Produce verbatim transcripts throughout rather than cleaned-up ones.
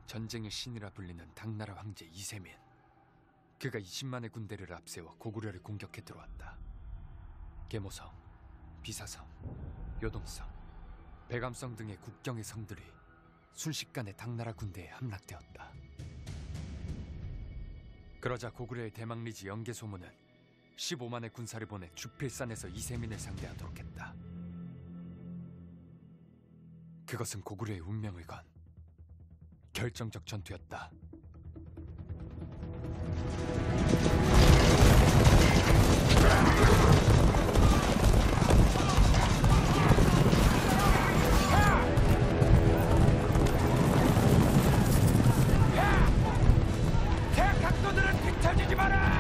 전쟁의 신이라 불리는 당나라 황제 이세민. 그가 이십만의 군대를 앞세워 고구려를 공격해 들어왔다. 계모성, 비사성, 요동성, 백암성 등의 국경의 성들이 순식간에 당나라 군대에 함락되었다. 그러자 고구려의 대망리지 영계소문은 십오만의 군사를 보내 주필산에서 이세민을 상대하도록 했다. 그것은 고구려의 운명을 건 결정적 전투였다. 대각도들은 뒤처지지 마라!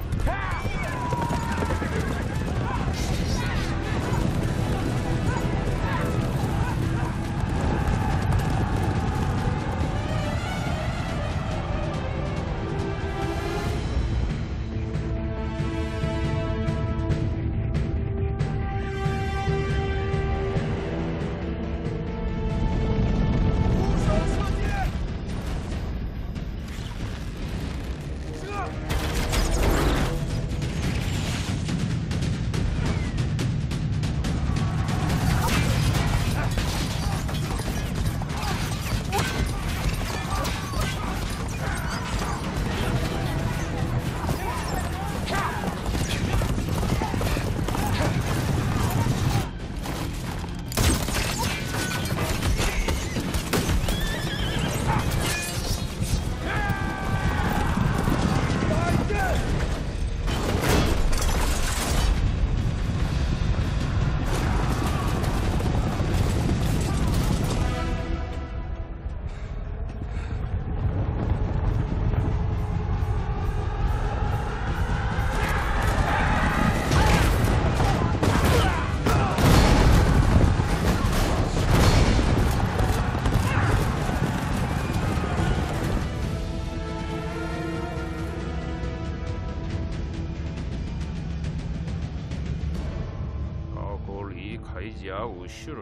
우슈를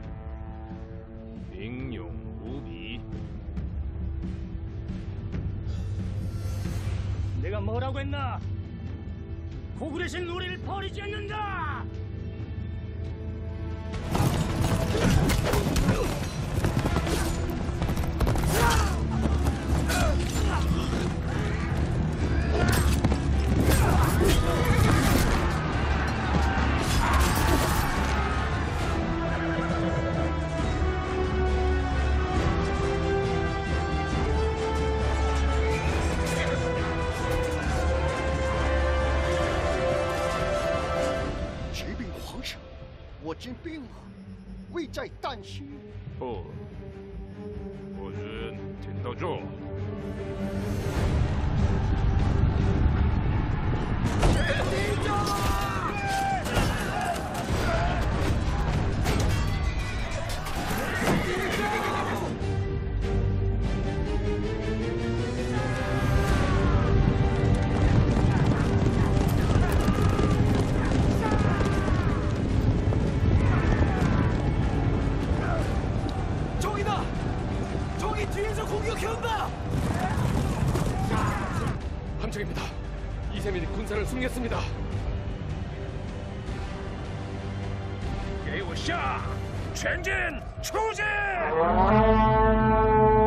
밍용무비. 내가 뭐라고 했나? 고구려 신 우리를 버리지 않는다. 어, 我人听到这。 함정입니다. 이세민이 군사를 승리했습니다. 给我下！全军出击！